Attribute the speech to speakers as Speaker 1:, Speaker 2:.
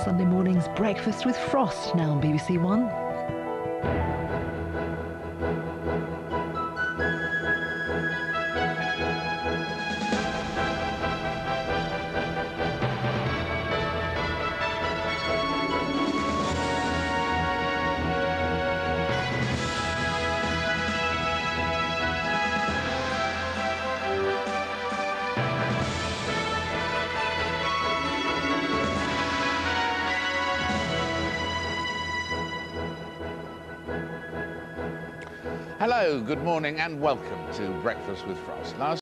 Speaker 1: Sunday morning's Breakfast with Frost, now on BBC One.
Speaker 2: Hello, good morning and welcome to Breakfast with Frost.